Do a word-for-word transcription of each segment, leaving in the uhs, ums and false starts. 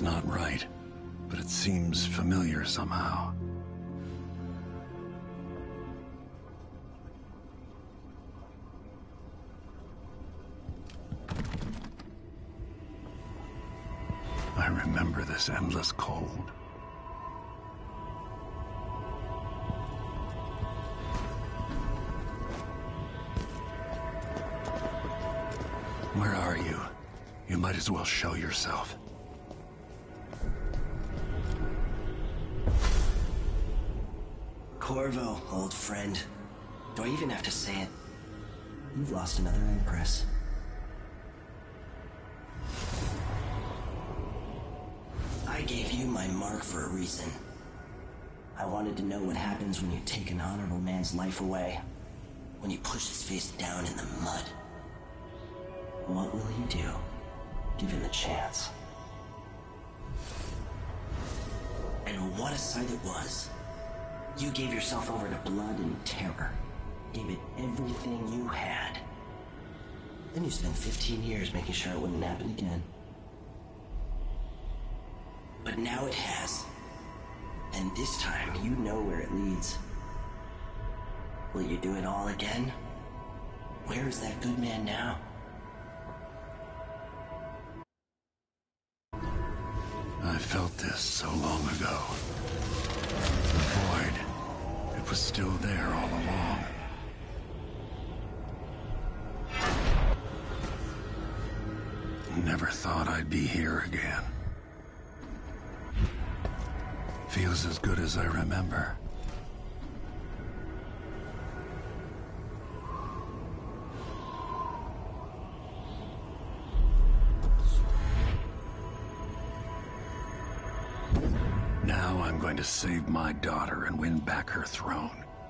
Something's not right, but it seems familiar somehow. I remember this endless cold. Where are you? You might as well show yourself. Corvo, old friend. Do I even have to say it? You've lost another Empress. I gave you my mark for a reason. I wanted to know what happens when you take an honorable man's life away. When you push his face down in the mud. What will he do, given the chance? And what a sight it was. You gave yourself over to blood and terror. Gave it everything you had. Then you spent fifteen years making sure it wouldn't happen again. But now it has. And this time, you know where it leads. Will you do it all again? Where is that good man now? I felt this so long ago. The void. It was still there all along. Never thought I'd be here again. Feels as good as I remember. Now I'm going to save my daughter and win back her throne.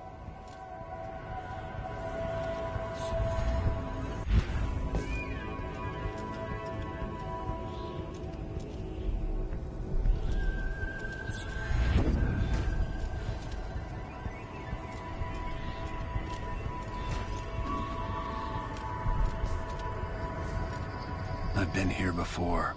I've been here before.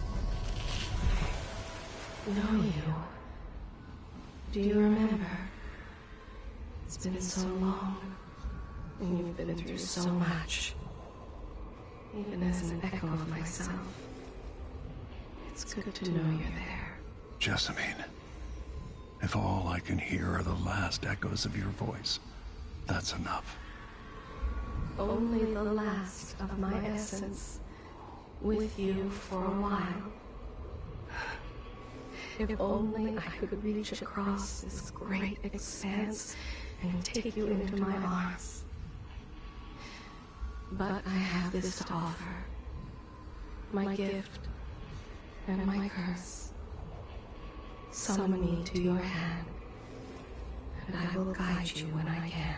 Know you? Do you remember? It's been so long, and you've been through so much. Even as an echo of myself, it's good to know you're there. Jessamine, if all I can hear are the last echoes of your voice, that's enough. Only the last of my essence, with you for a while. If only I could reach across this great expanse and take you into my arms. But I have this to offer. My gift and my curse. Summon me to your hand, and I will guide you when I can.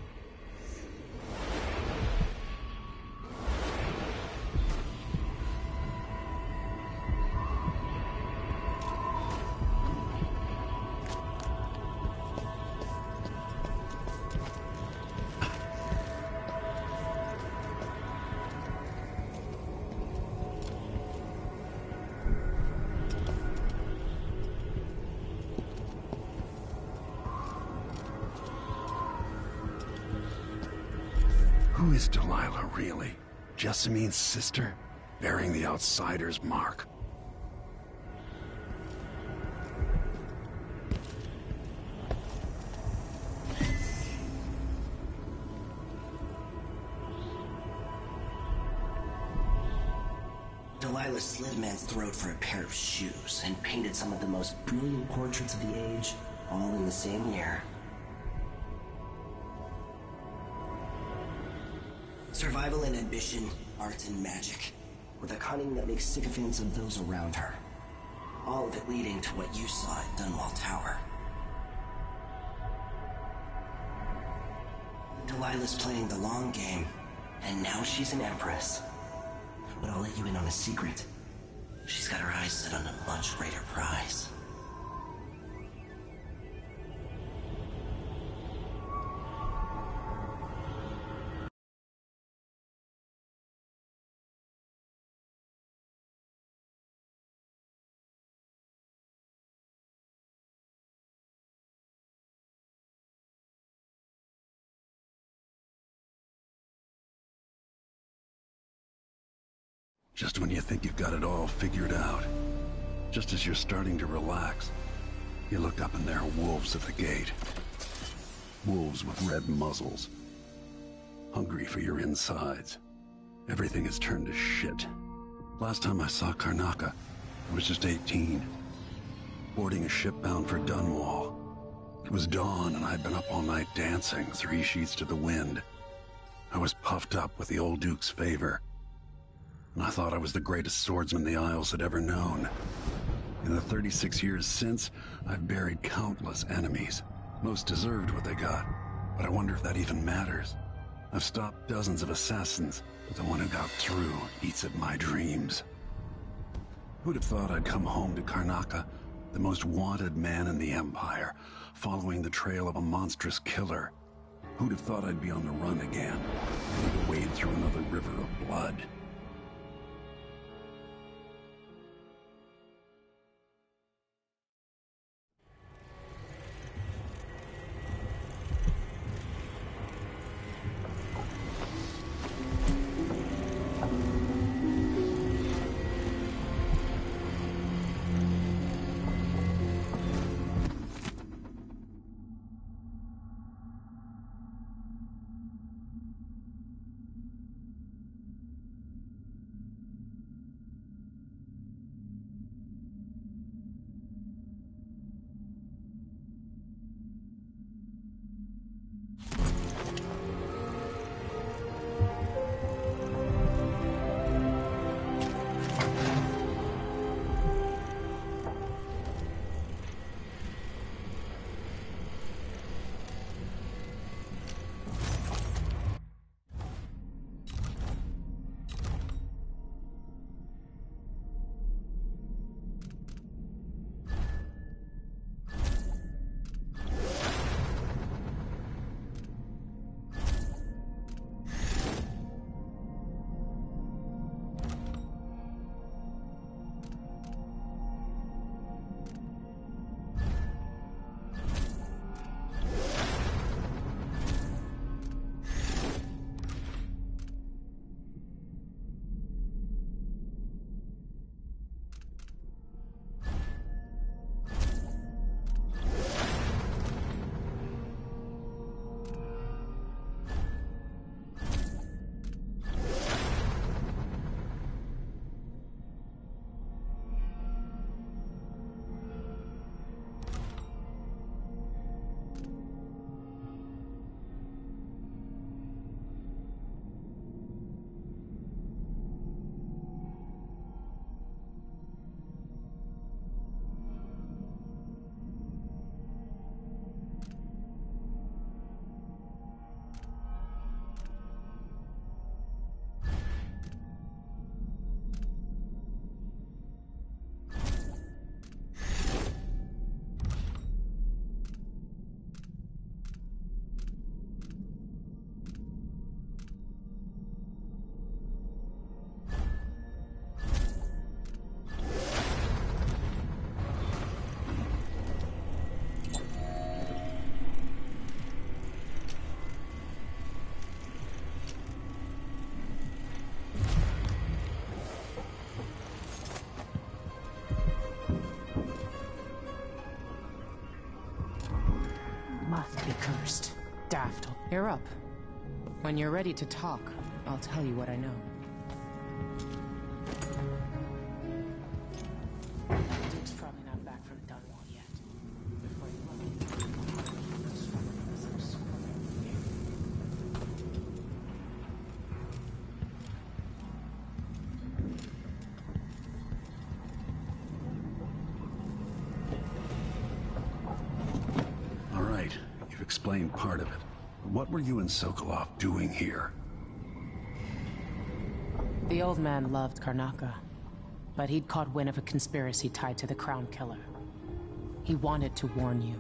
Who is Delilah, really? Jessamine's sister? Bearing the outsider's mark? Delilah slit a man's throat for a pair of shoes and painted some of the most brilliant portraits of the age, all in the same year. Survival and ambition, art and magic, with a cunning that makes sycophants of those around her. All of it leading to what you saw at Dunwall Tower. Delilah's playing the long game, and now she's an empress. But I'll let you in on a secret. She's got her eyes set on a much greater prize. Just when you think you've got it all figured out, just as you're starting to relax, you look up and there are wolves at the gate. Wolves with red muzzles. Hungry for your insides. Everything has turned to shit. Last time I saw Karnaca, I was just eighteen. Boarding a ship bound for Dunwall. It was dawn and I'd been up all night dancing, three sheets to the wind. I was puffed up with the old Duke's favor. And I thought I was the greatest swordsman the Isles had ever known. In the thirty-six years since, I've buried countless enemies. Most deserved what they got, but I wonder if that even matters. I've stopped dozens of assassins, but the one who got through eats at my dreams. Who'd have thought I'd come home to Karnaca, the most wanted man in the Empire, following the trail of a monstrous killer? Who'd have thought I'd be on the run again, ready to wade through another river of blood? Be cursed. Daft. You're up. When you're ready to talk, I'll tell you what I know. Duke's probably not back from Dunwall yet. Before you look, All right. You've explained part of it. What were you and Sokolov doing here? the old man loved Karnaca, but he'd caught wind of a conspiracy tied to the Crown Killer. He wanted to warn you.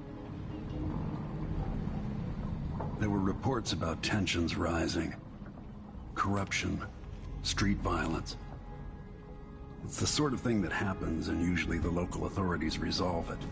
There were reports about tensions rising. Corruption. Street violence. It's the sort of thing that happens, and usually the local authorities resolve it.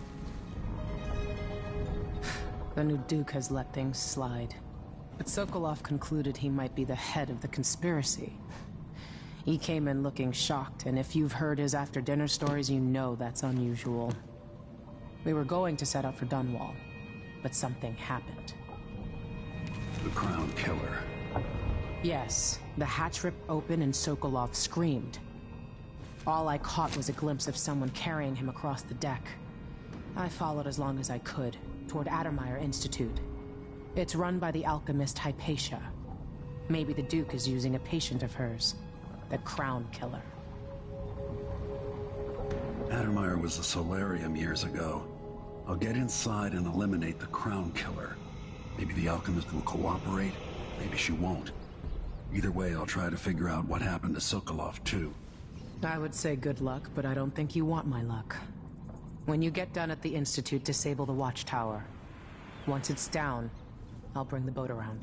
The new Duke has let things slide. But Sokolov concluded he might be the head of the conspiracy. He came in looking shocked, and if you've heard his after-dinner stories, you know that's unusual. We were going to set out for Dunwall, but something happened. The Crown Killer. Yes, the hatch ripped open and Sokolov screamed. All I caught was a glimpse of someone carrying him across the deck. I followed as long as I could, toward Addermeyer Institute. It's run by the alchemist Hypatia. Maybe the Duke is using a patient of hers. The Crown Killer. Addermeyer was a solarium years ago. I'll get inside and eliminate the Crown Killer. Maybe the alchemist will cooperate, maybe she won't. Either way, I'll try to figure out what happened to Sokolov, too. I would say good luck, but I don't think you want my luck. When you get done at the Institute, disable the watchtower. Once it's down, I'll bring the boat around.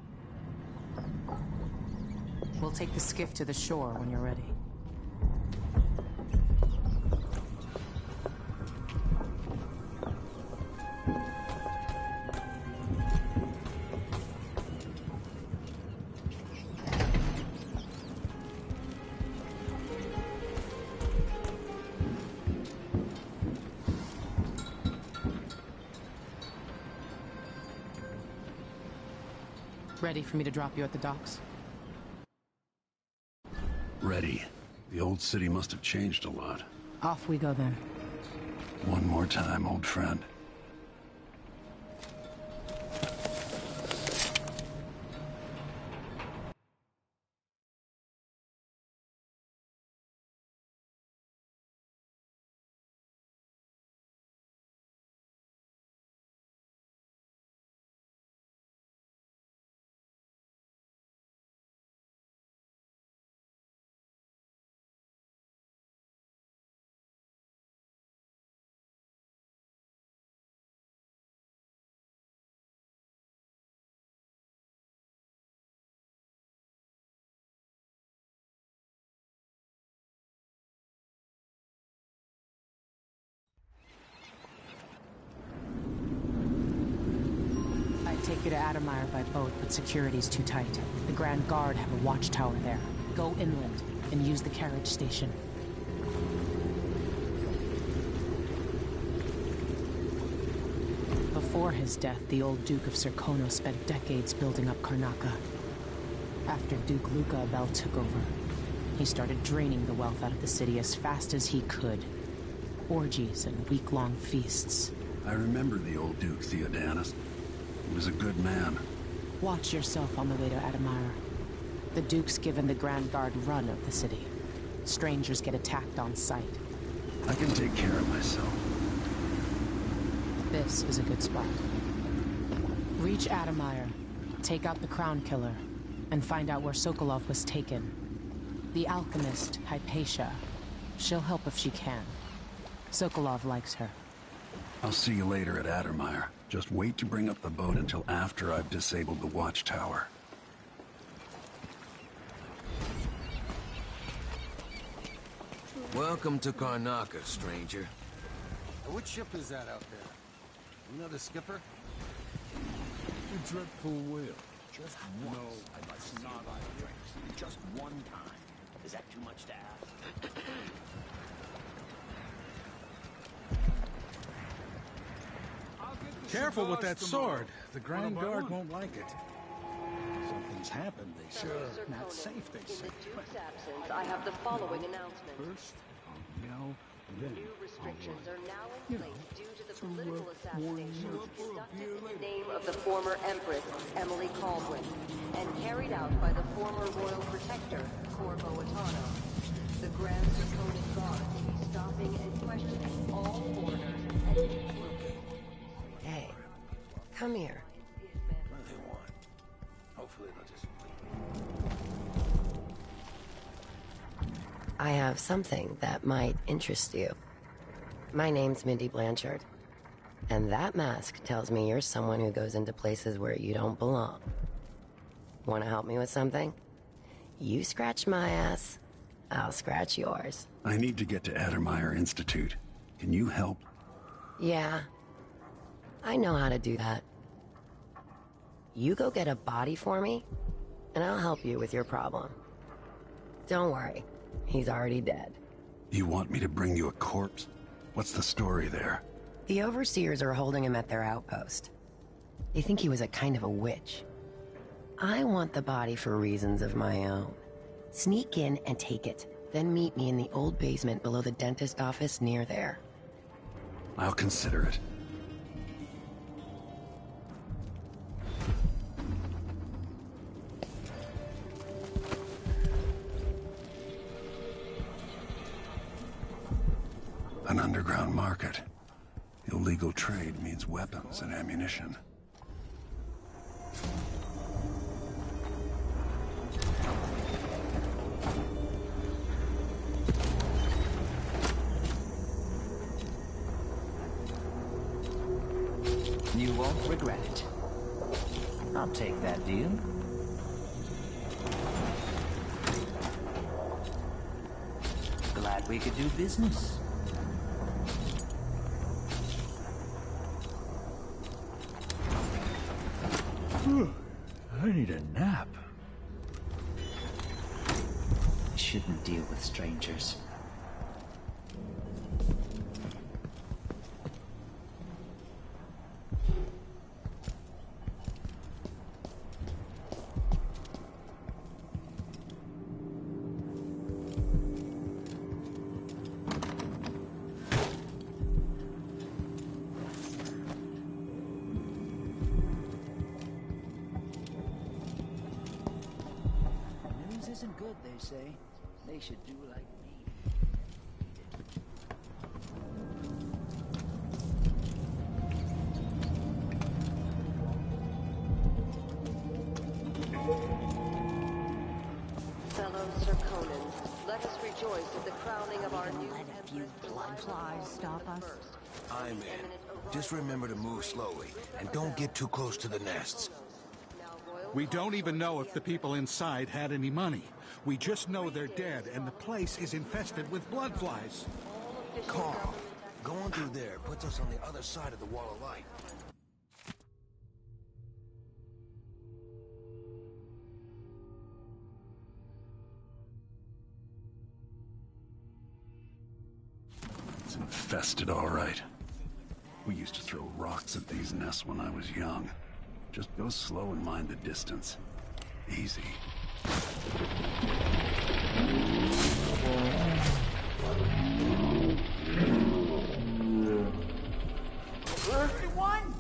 We'll take the skiff to the shore when you're ready. Ready for me to drop you at the docks? Ready. The old city must have changed a lot. Off we go then. One more time, old friend. Take you to Addermeyer by boat, but security's too tight. The Grand Guard have a watchtower there. Go inland and use the carriage station. Before his death, the old Duke of Serkonos spent decades building up Karnaca. After Duke Luca Abel took over, he started draining the wealth out of the city as fast as he could. Orgies and week-long feasts. I remember the old Duke Theodanis. He was a good man. Watch yourself on the way to Addermeyer. The Duke's given the Grand Guard run of the city. Strangers get attacked on sight. I can take care of myself. This is a good spot. Reach Addermeyer, take out the Crown Killer, and find out where Sokolov was taken. The alchemist, Hypatia. She'll help if she can. Sokolov likes her. I'll see you later at Addermeyer. Just wait to bring up the boat until after I've disabled the watchtower. Welcome to Karnaca, stranger. Which ship is that out there? You know the skipper? The dreadful whale. Just once. No, I must not buy drinks. Just one time. Is that too much to ask? Careful with that sword. The Grand Guard won't like it. Something's happened, they say. Not safe, they say. In the Duke's absence, I have the following announcement. First, I'll yell, then New restrictions I'll are now uh, in you place know, due to the to, uh, political warn assassination you up for a conducted beer in the later. name of the former Empress, Emily Caldwin, and carried out by the former Royal Protector, Corvo Atano. The Grand Draconic Guard will be stopping and questioning all foreigners and... Hey, come here. What do they want? Hopefully they'll just leave. I have something that might interest you. My name's Mindy Blanchard, and that mask tells me you're someone who goes into places where you don't belong. Want to help me with something? You scratch my ass, I'll scratch yours. I need to get to Addermeyer Institute. Can you help? Yeah, I know how to do that. You go get a body for me, and I'll help you with your problem. Don't worry. He's already dead. You want me to bring you a corpse? What's the story there? The overseers are holding him at their outpost. They think he was a kind of a witch. I want the body for reasons of my own. Sneak in and take it, then meet me in the old basement below the dentist office near there. I'll consider it. An underground market. Illegal trade means weapons and ammunition. You won't regret it. I'll take that deal. Glad we could do business. I need a nap. Shouldn't deal with strangers. Isn't good, they say. They should do like me. Fellow Sir Conan, let us rejoice at the crowning of our new Let a few blood flies stop us. I'm in. Just remember to move slowly, and don't get too close to the nests. We don't even know if the people inside had any money. We just know they're dead, and the place is infested with blood flies. Calm. Going through there puts us on the other side of the wall of light. It's infested, all right. We used to throw rocks at these nests when I was young. Just go slow and mind the distance. Easy. Everyone!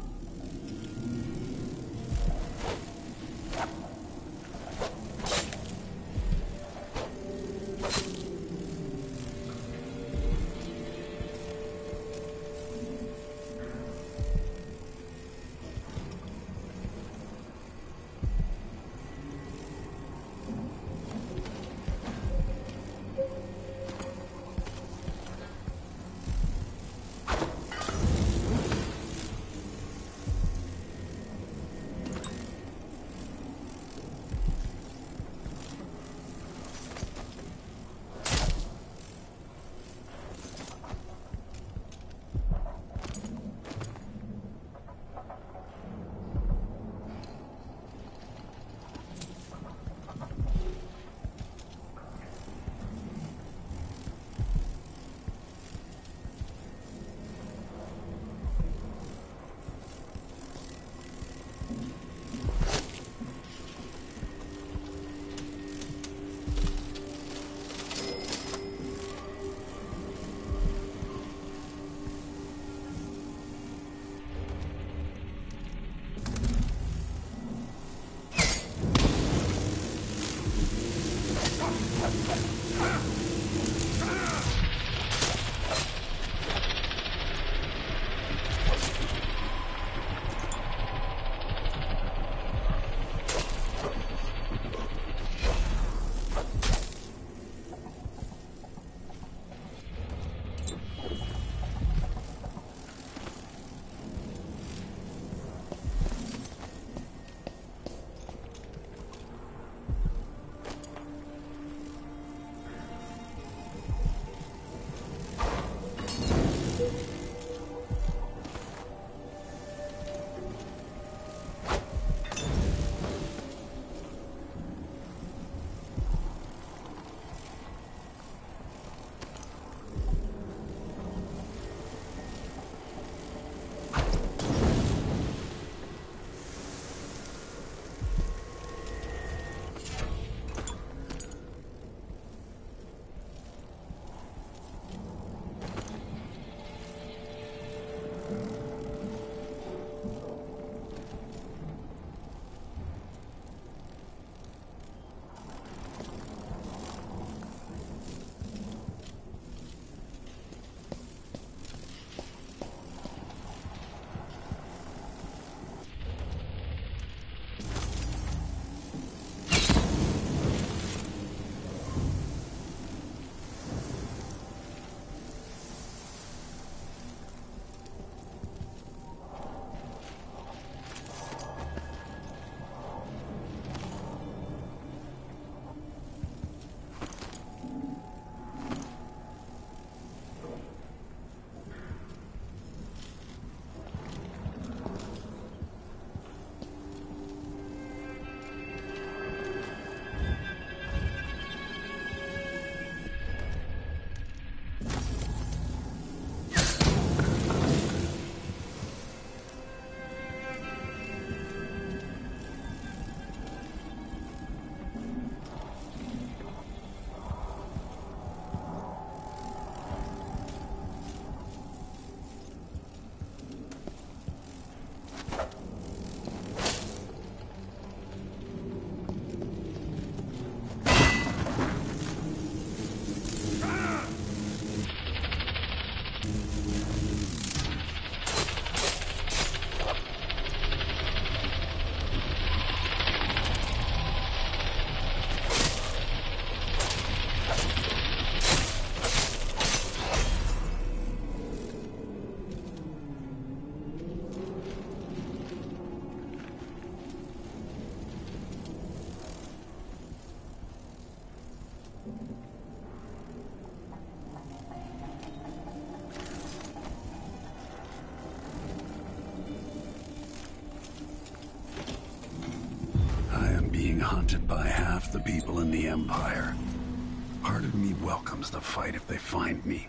hunted by half the people in the Empire. Part of me welcomes the fight if they find me.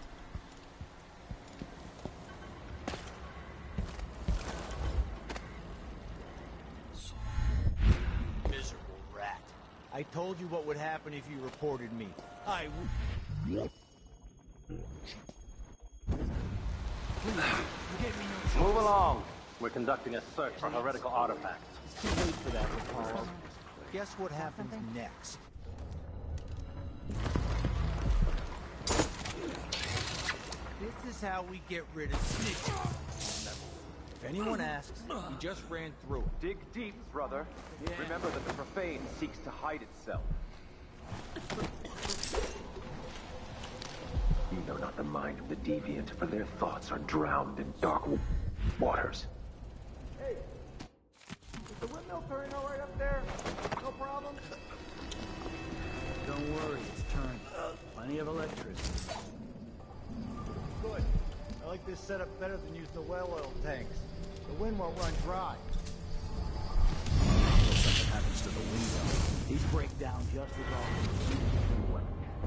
Miserable rat. I told you what would happen if you reported me. I would... Move along. We're conducting a search for heretical artifacts. It's too late for that, Apollo. Guess what happens next? This is how we get rid of snitches. If anyone asks, we just ran through it. Dig deep, brother. Yeah. Remember that the profane seeks to hide itself. You know not the mind of the deviant, for their thoughts are drowned in dark waters. Hey, is the windmill turning all right up there? No problem? Don't worry, it's turned. Plenty of electricity. Good. I like this setup better than using the well oil tanks. The wind won't run dry. If something happens to the window, these break down just as often.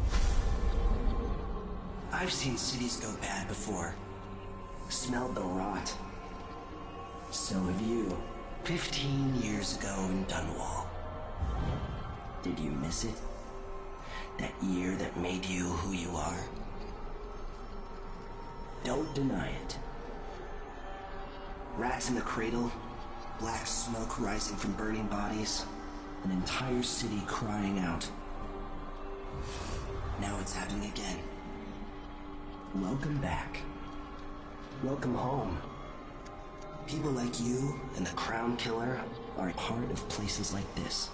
I've seen cities go bad before. Smelled the rot. So have you. Fifteen years ago in Dunwall. Did you miss it? That year that made you who you are? Don't deny it. Rats in the cradle, black smoke rising from burning bodies, an entire city crying out. Now it's happening again. Welcome back. Welcome home. People like you and the Crown Killer are part of places like this.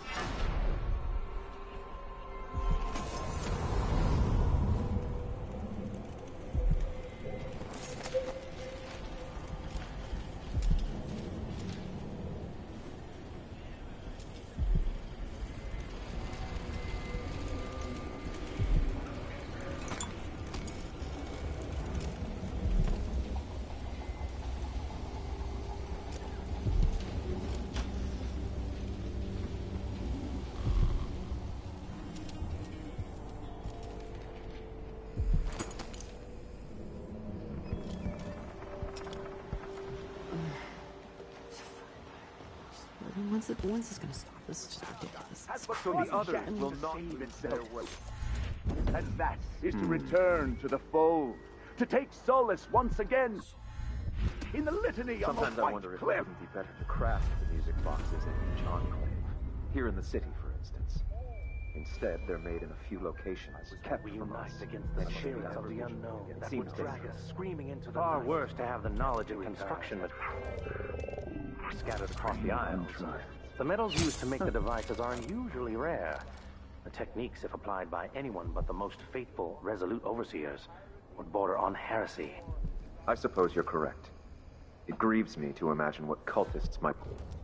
When's, it, when's this gonna stop? This is just ridiculous. So the others will not even their work. And that is to return to the fold, to take solace once again in the litany on the Sometimes I white wonder if it cliff. wouldn't be better to craft the music boxes in each enclave. Here in the city, for instance. Instead, they're made in a few locations, kept from us. Against the shades of the unknown that would drag us screaming into the Far night. Worse to have the knowledge of construction but scattered across the aisles. The metals used to make the devices are unusually rare. The techniques, if applied by anyone but the most faithful, resolute overseers, would border on heresy. I suppose you're correct. It grieves me to imagine what cultists might...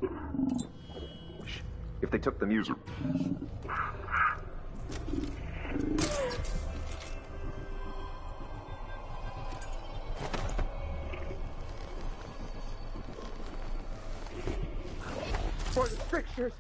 if they took the music... For the strictures!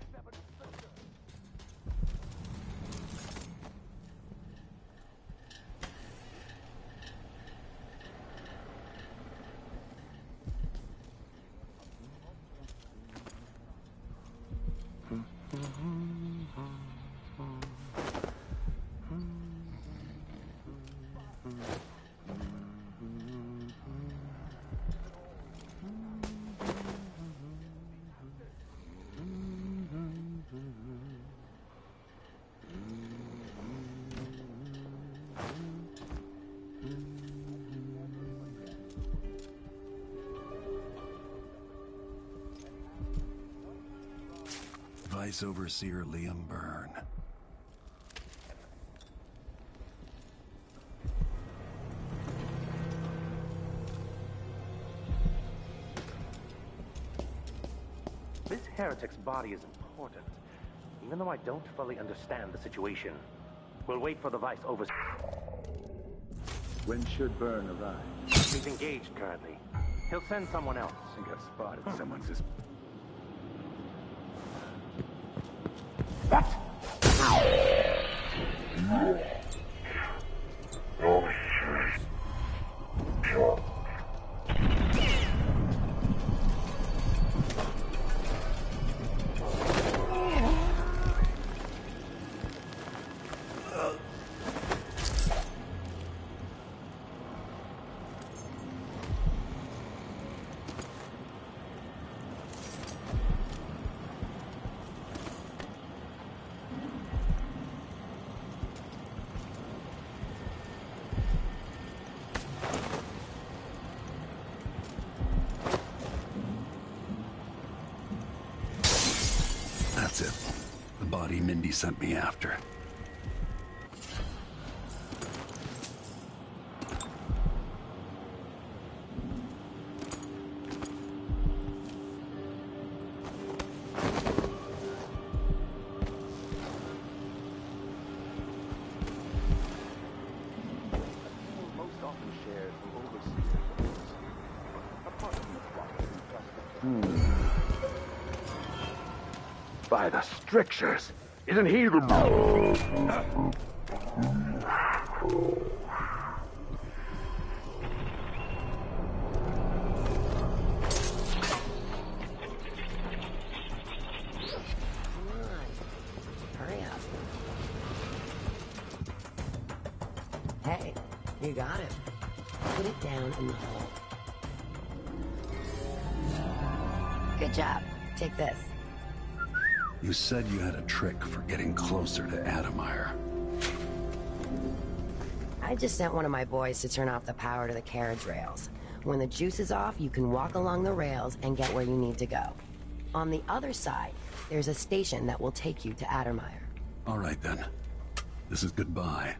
Vice Overseer Liam Byrne. This heretic's body is important, even though I don't fully understand the situation. We'll wait for the Vice Overseer. When should Byrne arrive? He's engaged currently. He'll send someone else. I think I've spotted someone sus- That's it. The body Mindy sent me after. By the strictures! Isn't he the... Hurry up. Hey, you got it. Put it down in the hole. Good job. Take this. You said you had a trick for getting closer to Adamire. I just sent one of my boys to turn off the power to the carriage rails. When the juice is off, you can walk along the rails and get where you need to go. On the other side, there's a station that will take you to Adamire. All right then. This is goodbye.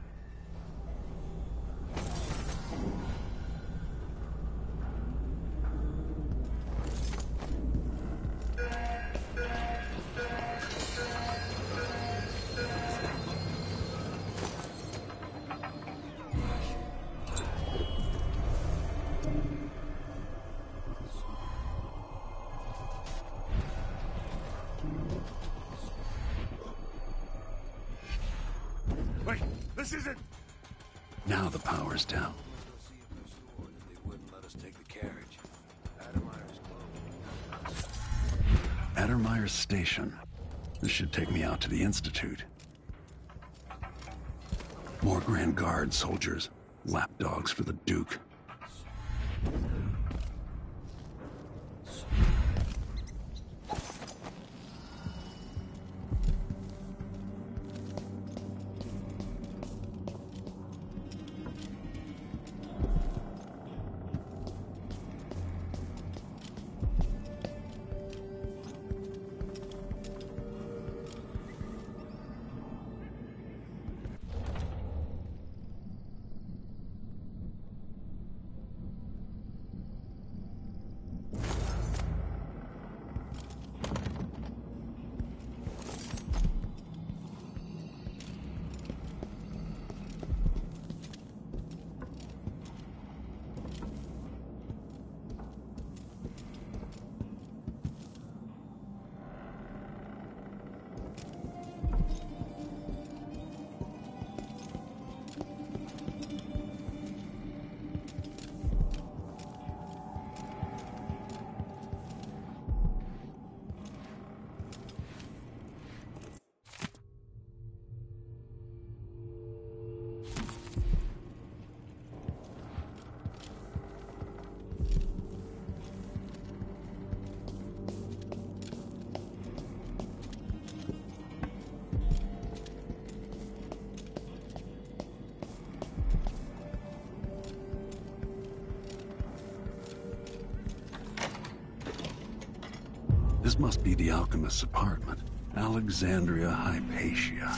Wait, this isn't... Now the power's down. They wouldn't let us take the carriage. Adamire's closed. Adamire Station. This should take me out to the Institute. More Grand Guard soldiers. Lapdogs for the Duke. This must be the alchemist's apartment. Alexandria Hypatia.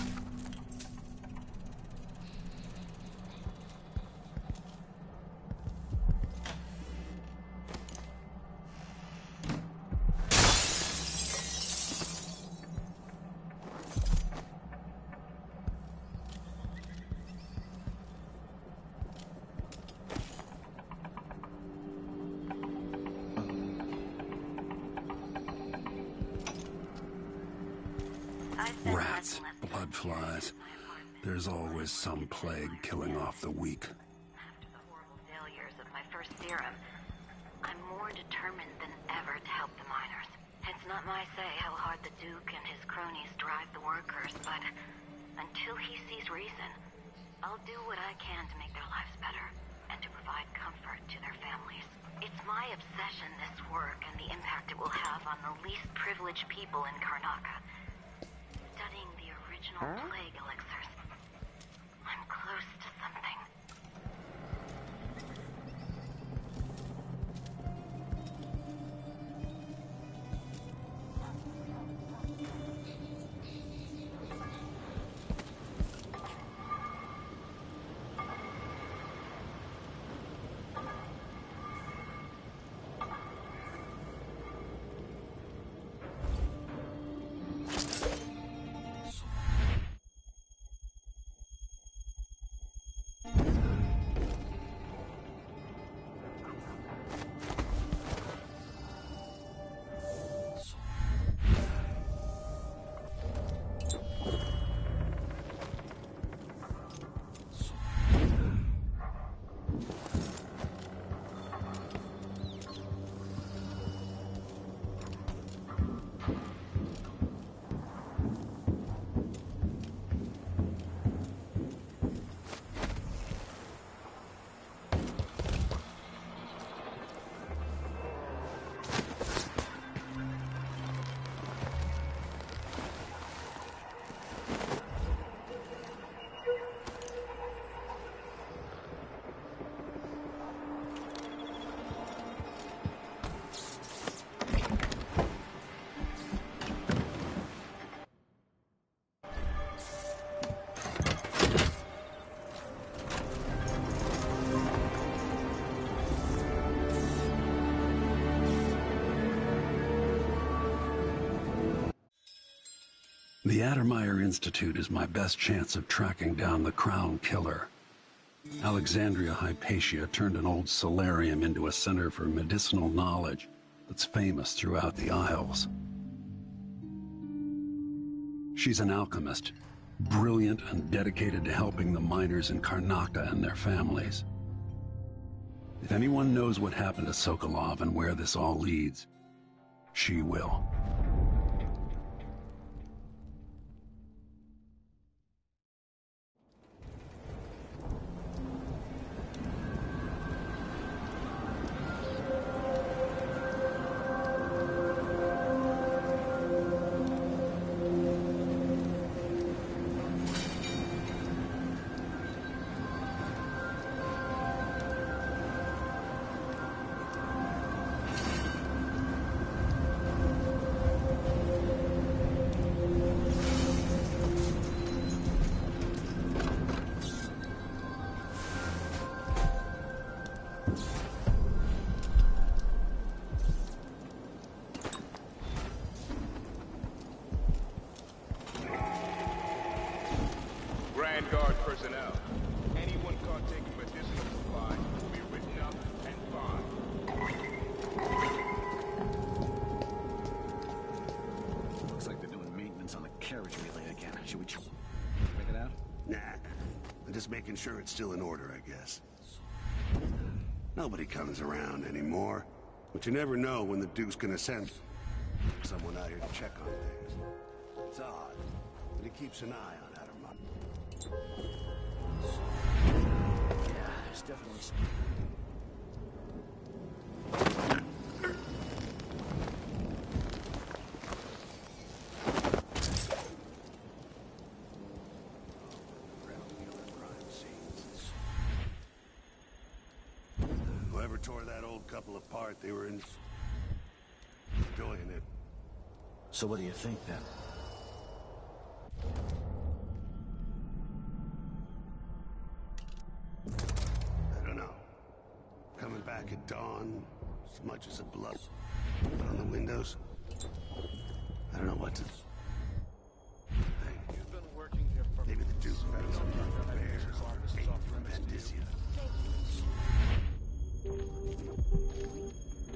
Rats, blood flies. There's always some plague killing off the weak. After the horrible failures of my first serum, I'm more determined than ever to help the miners. It's not my say how hard the Duke and his cronies drive the workers, but until he sees reason, I'll do what I can to make their lives better and to provide comfort to their families. It's my obsession, this work, and the impact it will have on the least privileged people in Karnaca. Studying the original plague elixirs, I'm close to something. The Addermeyer Institute is my best chance of tracking down the Crown Killer. Alexandria Hypatia turned an old solarium into a center for medicinal knowledge that's famous throughout the Isles. She's an alchemist, brilliant and dedicated to helping the miners in Karnaca and their families. If anyone knows what happened to Sokolov and where this all leads, she will. Grand Guard personnel. Anyone caught taking medicinal supplies will be written up and fined. Looks like they're doing maintenance on the carriage relay again. Should we check it out? Nah. I'm just making sure it's still in order, I guess. Nobody comes around anymore. But you never know when the Duke's gonna send someone out here to check on things. It's odd, but he keeps an eye on Addermeyer. Yeah, there's definitely some... Whoever tore that old couple apart, they were in... enjoying it. So what do you think, then? I don't know. Coming back at dawn, as much as a blood on the windows. I don't know what to... You've been working here for... Maybe the Duke found some bears or ate from Andicia.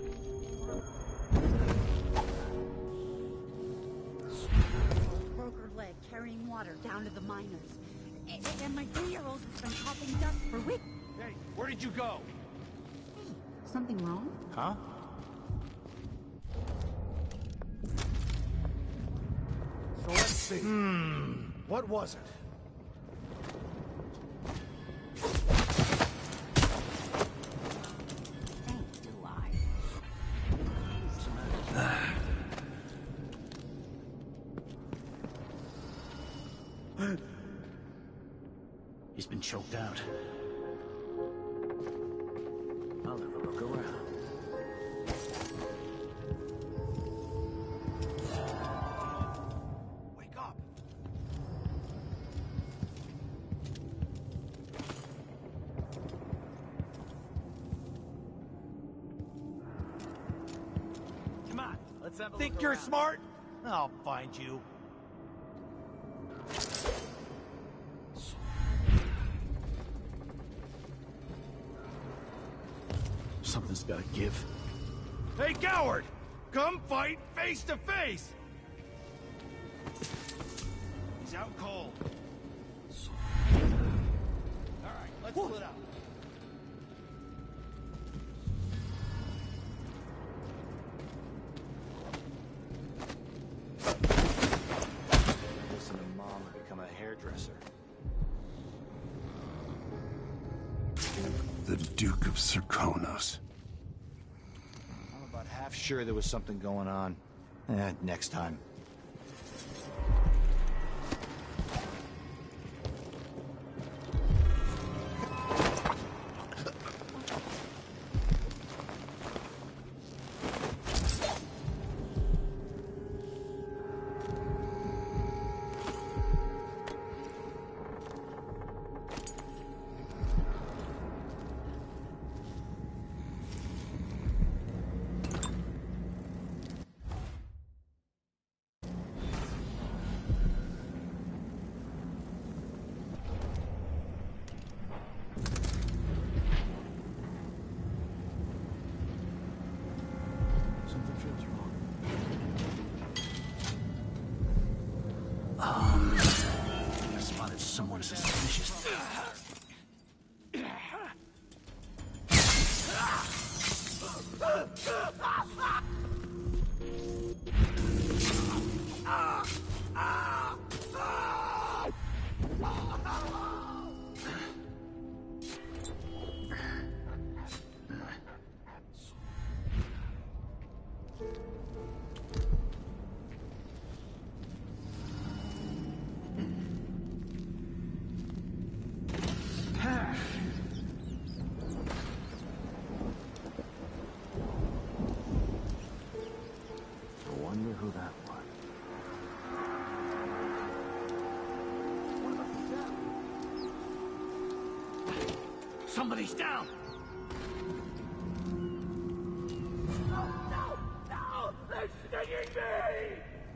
Broker leg carrying water down to the miners. And, and my two-year-old has been coughing dust for weeks. Hey, where did you go? Hey, something wrong? Huh? So let's see. Hmm. What was it? He's been choked out. I'll never look around. Wake up! Come on, let's have a Think look you're around. Smart? I'll find you. Something's gotta give. Hey, coward! Come fight face to face! He's out cold. Alright, let's split up. Listen to Mom and become a hairdresser. The Duke of Serkonos. I'm about half sure there was something going on. Eh, next time. Someone suspicious. Who that was. Somebody's down! No, no, no! They're stinging me!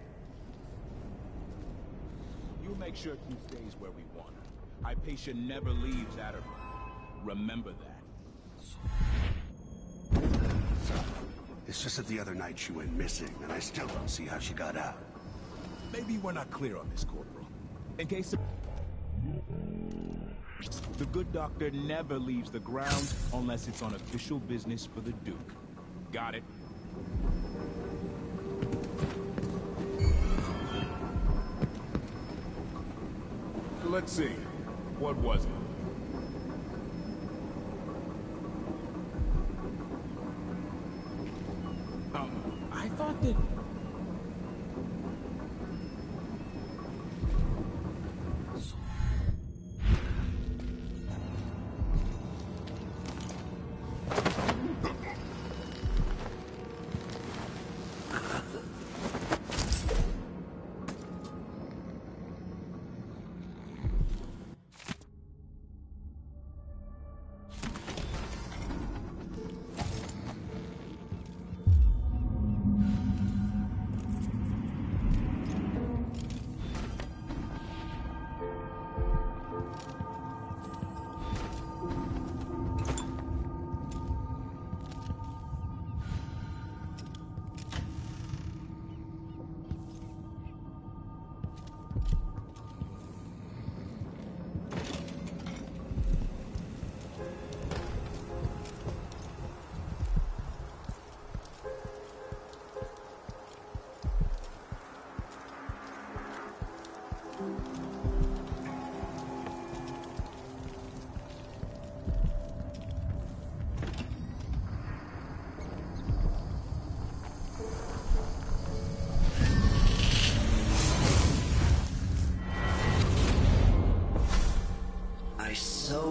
You make sure Q stays where we want her. Hypatia never leaves Adderman. Remember that. It's just that the other night she went missing, and I still don't see how she got out. Maybe we're not clear on this, Corporal. In case of... The good doctor never leaves the grounds unless it's on official business for the Duke. Got it? Let's see. What was it? Um, I thought that...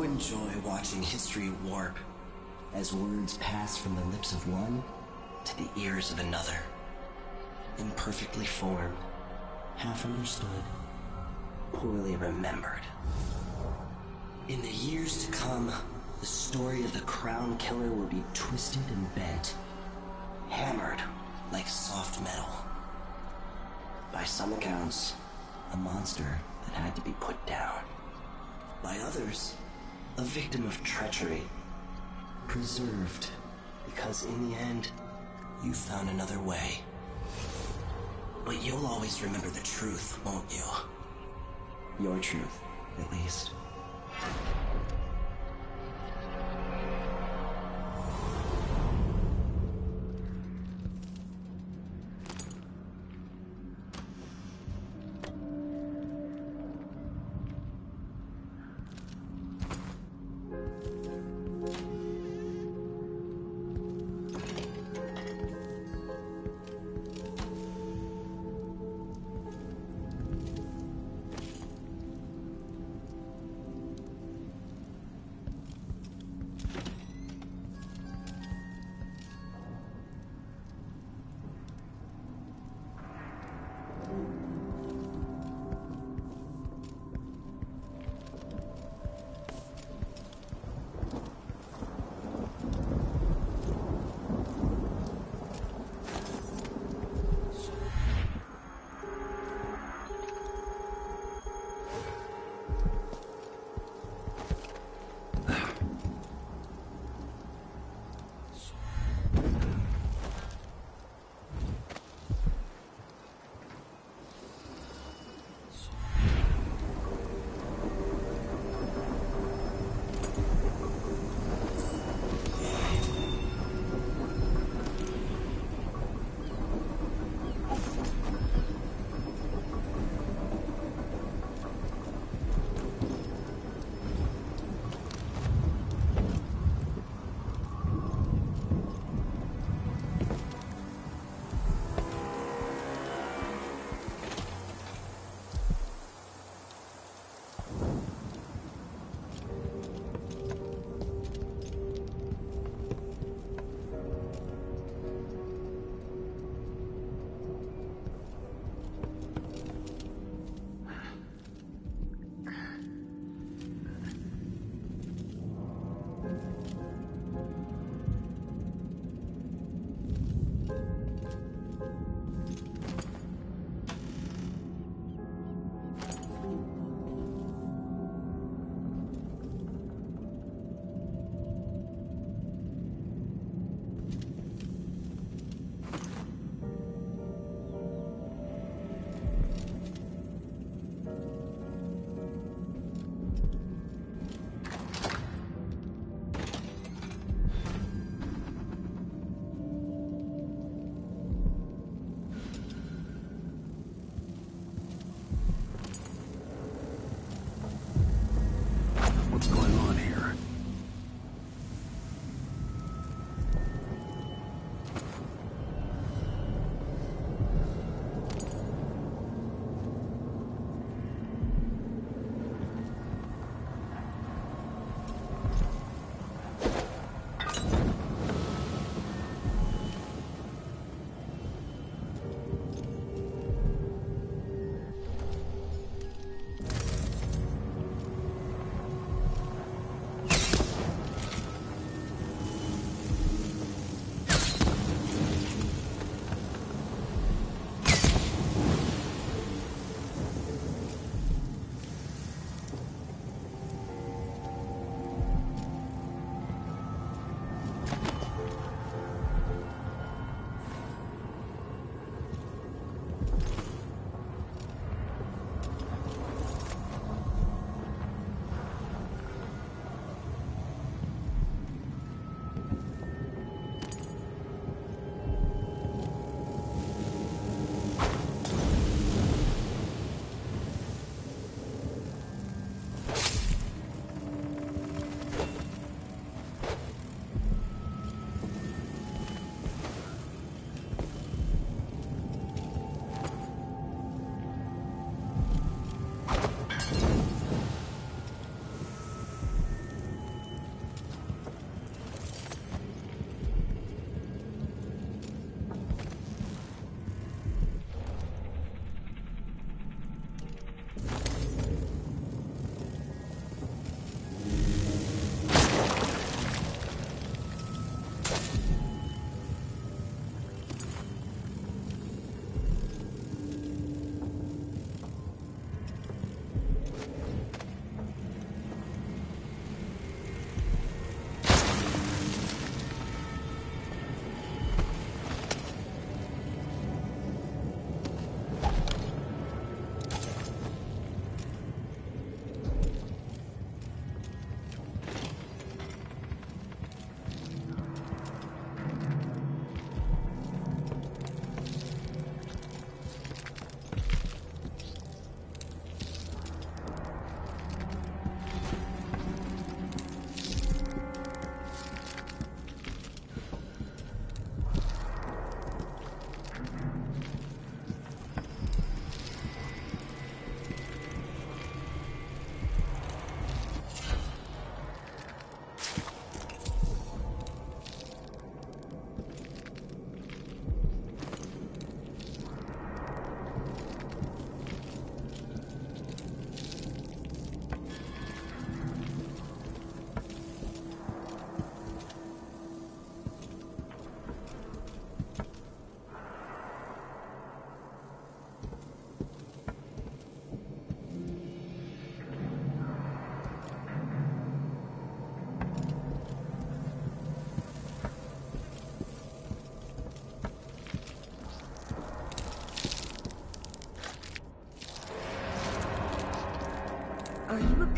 enjoy watching history warp as words pass from the lips of one to the ears of another. Imperfectly formed, half understood, poorly remembered. In the years to come, the story of the Crown Killer will be twisted and bent, hammered like soft metal. By some accounts, a monster that had to be put down. By others, a victim of treachery, preserved because in the end, you found another way. But you'll always remember the truth, won't you? Your truth, at least.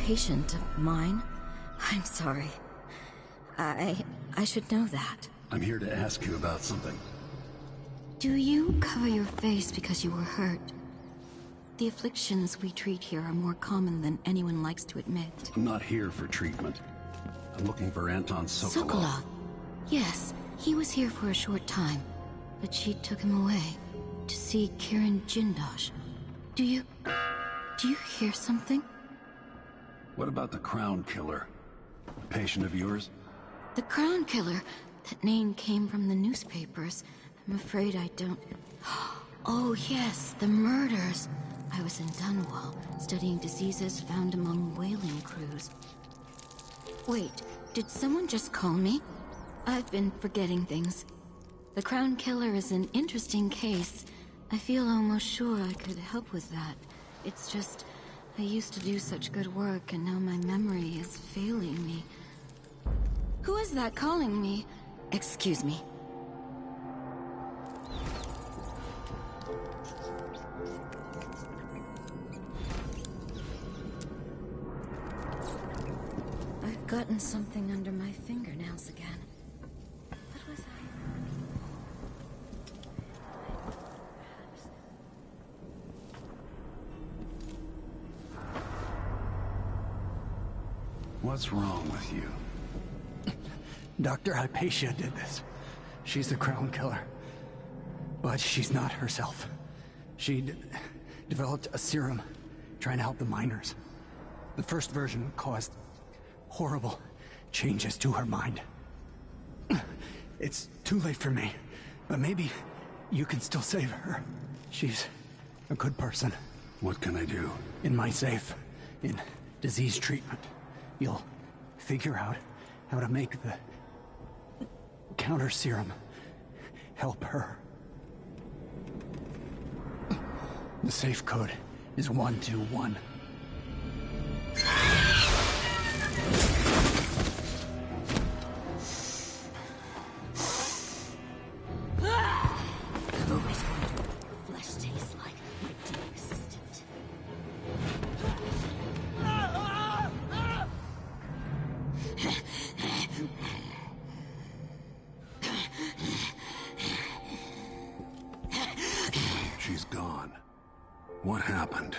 patient of mine? I'm sorry. I... I should know that. I'm here to ask you about something. Do you cover your face because you were hurt? The afflictions we treat here are more common than anyone likes to admit. I'm not here for treatment. I'm looking for Anton Sokolov. Sokolov? Yes, he was here for a short time, but she took him away to see Kirin Jindosh. Do you... do you hear something? What about the Crown Killer? A patient of yours? The Crown Killer? That name came from the newspapers. I'm afraid I don't... Oh yes, the murders. I was in Dunwall, studying diseases found among whaling crews. Wait, did someone just call me? I've been forgetting things. The Crown Killer is an interesting case. I feel almost sure I could help with that. It's just, I used to do such good work, and now my memory is failing me. Who is that calling me? Excuse me. I've gotten something under my fingernails again. What was I? What's wrong with you? Doctor Hypatia did this. She's the Crown Killer. But she's not herself. She d developed a serum trying to help the miners. The first version caused horrible changes to her mind. It's too late for me, but maybe you can still save her. She's a good person. What can I do? In my safe, in disease treatment, you'll figure out how to make the counter serum help her. The safe code is one two one. I've always wondered what your flesh tastes like, my dear assistant. She's gone. What happened?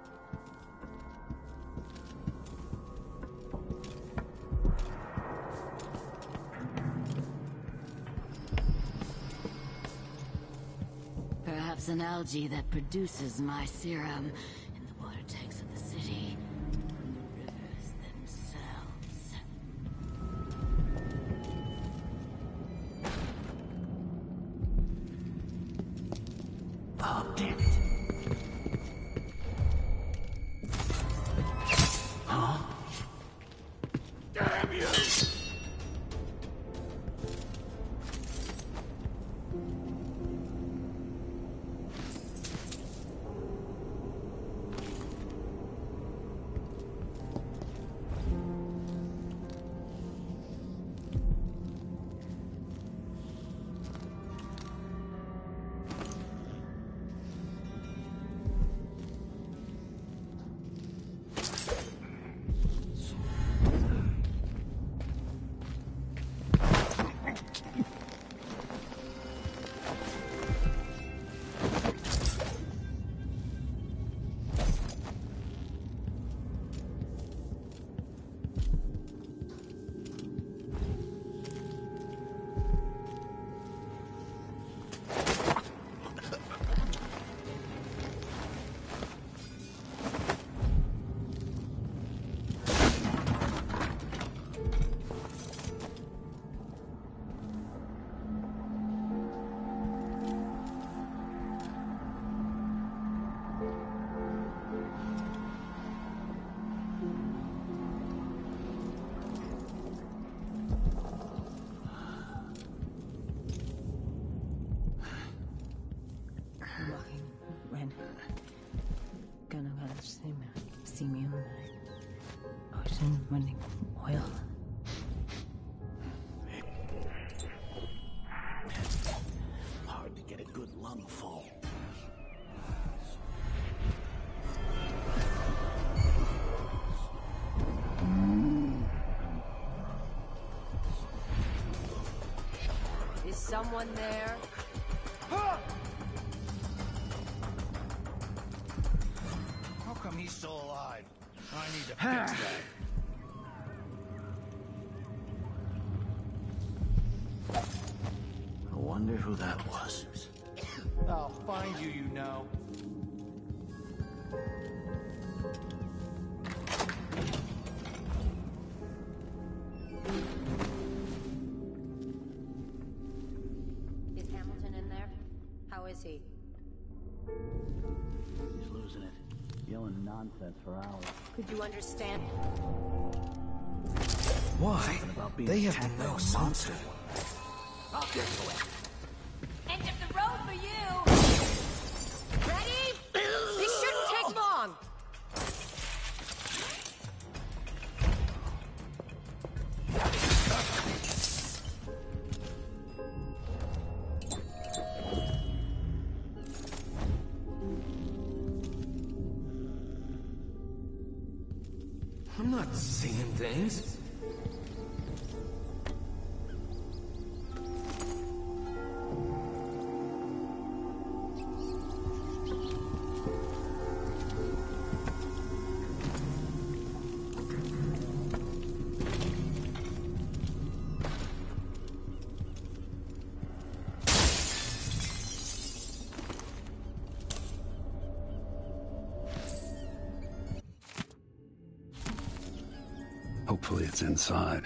Perhaps an algae that produces my serum in the water tanks of the city. The rivers themselves. Oh, damn it. Huh? Damn you! Gonna let see me, see me in the ocean running oil. Hard to get a good lungful. someone there? How come he's still alive? I need to fix that. I wonder who that was. I'll find you, you know. Is Hamilton in there? How is he? He's losing it. Yelling nonsense for hours. Could you understand? Why? They have to know something. I'll get to it. End of the road for you! Ready? This shouldn't take long! I'm not seeing things. Hopefully it's inside.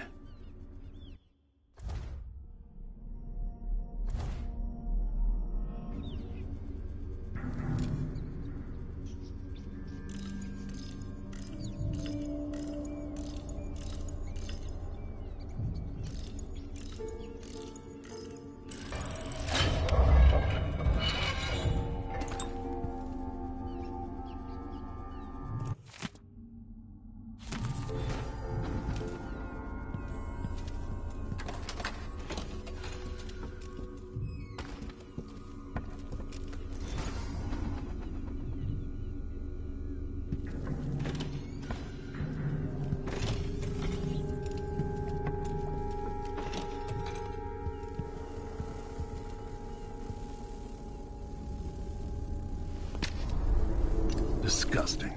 Disgusting.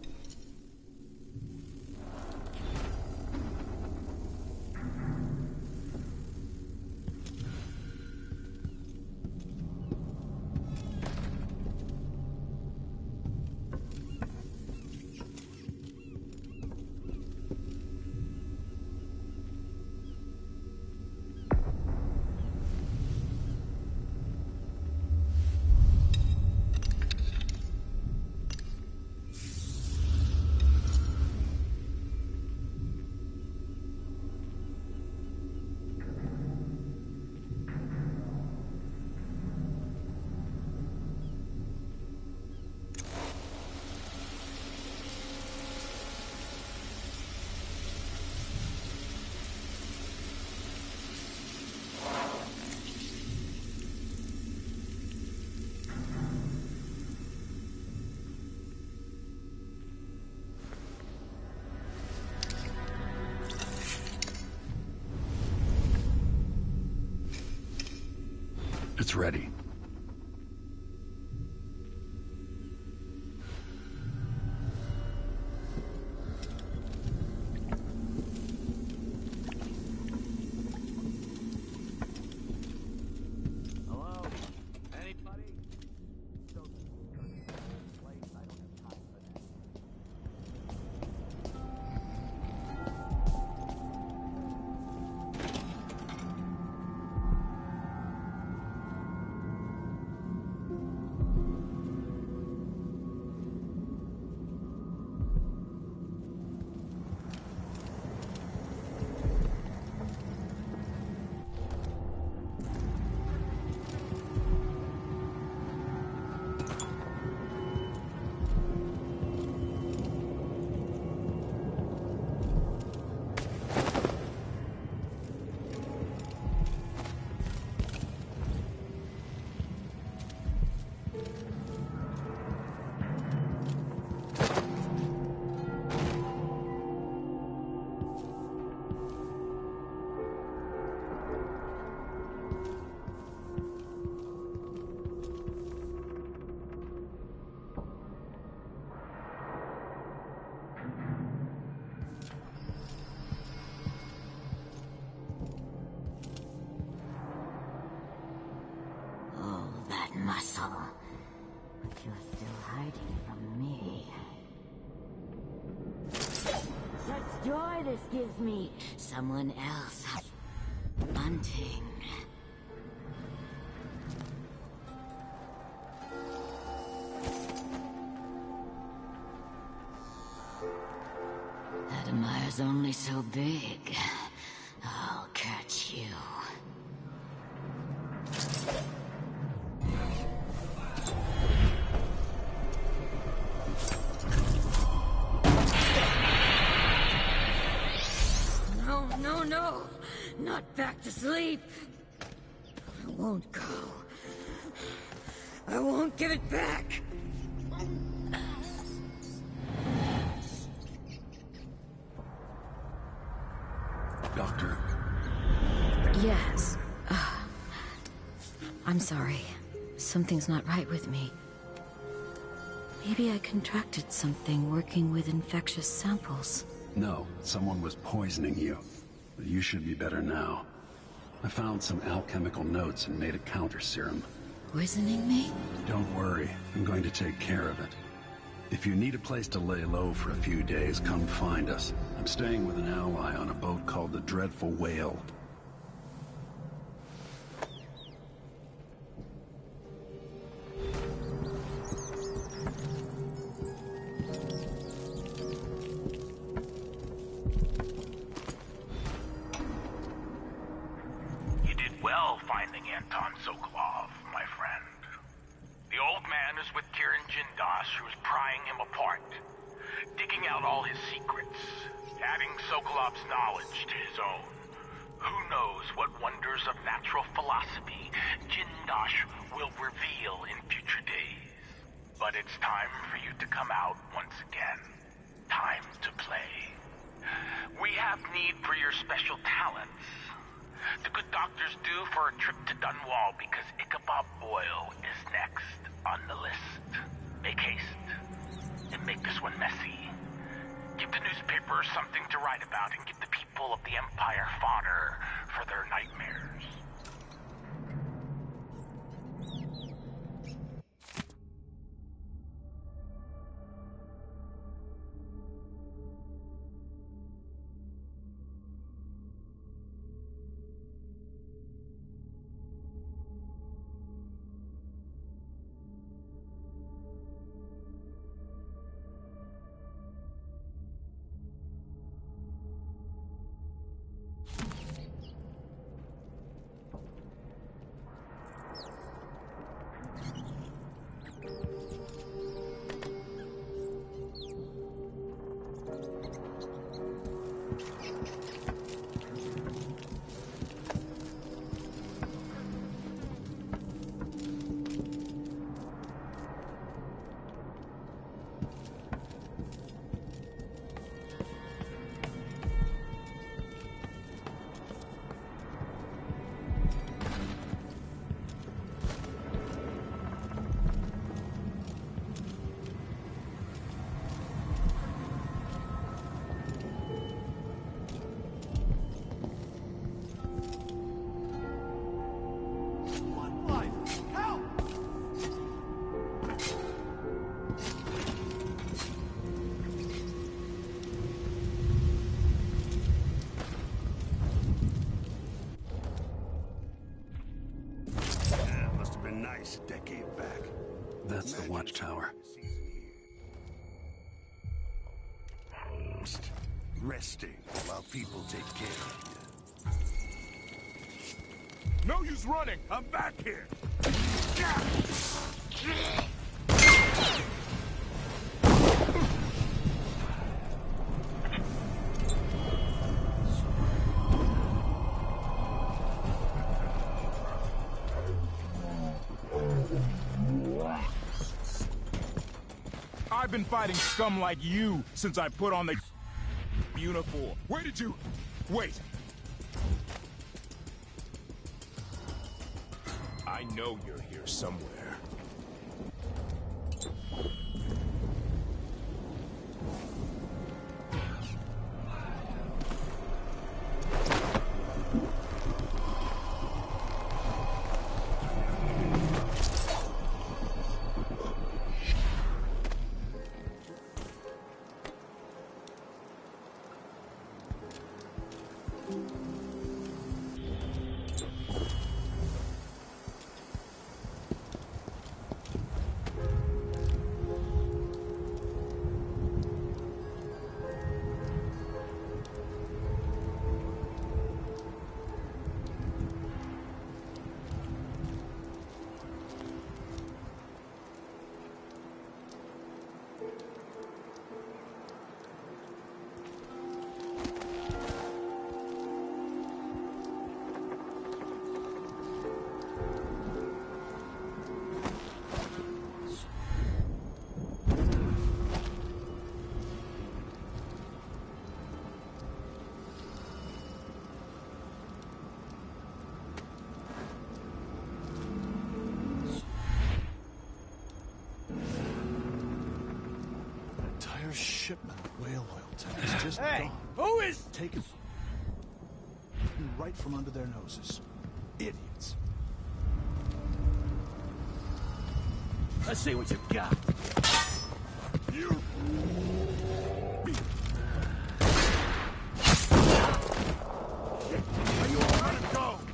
It's ready. Hello? Anybody? why this gives me someone else wanting. Admire's only so big. I'll catch you. No, no, no! Not back to sleep! I won't go. I won't give it back! Doctor? Yes. Uh, I'm sorry. Something's not right with me. Maybe I contracted something working with infectious samples. No, someone was poisoning you. But you should be better now. I found some alchemical notes and made a counter serum. Poisoning me? Don't worry, I'm going to take care of it. If you need a place to lay low for a few days, come find us. I'm staying with an ally on a boat called the Dreadful Whale. You did well finding Anton Sokolov, my friend. The old man is with Kirin Jindosh, who's prying him apart, digging out all his secrets, adding Sokolov's knowledge to his own. Who knows what wonders of natural philosophy Jindosh will reveal in future days. But it's time for you to come out once again. Time to play. We have need for your special talents. The good doctors do for a trip to Dunwall because Ichabod Boyle is next on the list. Make haste and make this one messy. Give the newspapers something to write about and give the people of the Empire fodder for their nightmares. Nice a decade back. That's the watchtower. Just resting while people take care of you. No use running! I'm back here! I've been fighting scum like you since I put on the uniform. Where did you... Wait. I know you're here somewhere. First shipment of whale oil tanks just Hey, gone. who is... Taken right from under their noses. Idiots. Let's see what you've got. You... Are you all ready to go?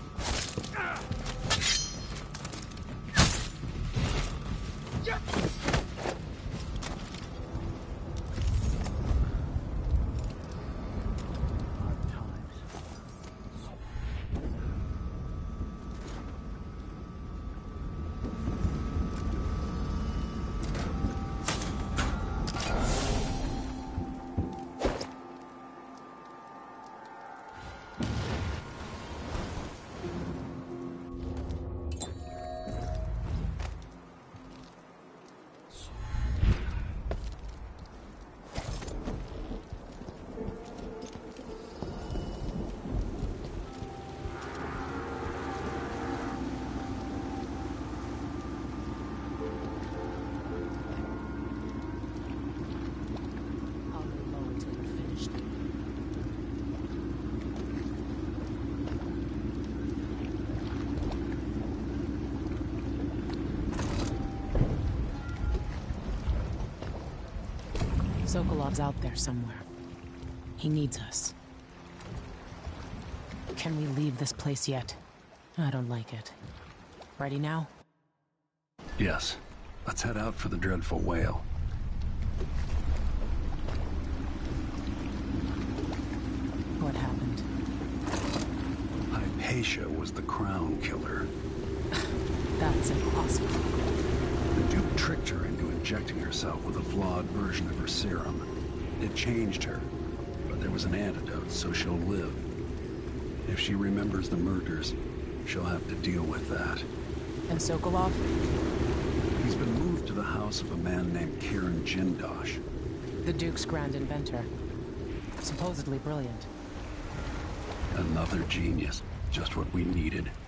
Sokolov's out there somewhere. He needs us. Can we leave this place yet? I don't like it. Ready now? Yes. Let's head out for the dreadful whale. What happened? Hypatia was the crown killer. That's impossible. The Duke tricked her into injecting herself with a flawed version of her serum. It changed her, but there was an antidote, so she'll live. If she remembers the murders, she'll have to deal with that. And Sokolov? He's been moved to the house of a man named Kieran Jindosh. The Duke's grand inventor. Supposedly brilliant. Another genius. Just what we needed.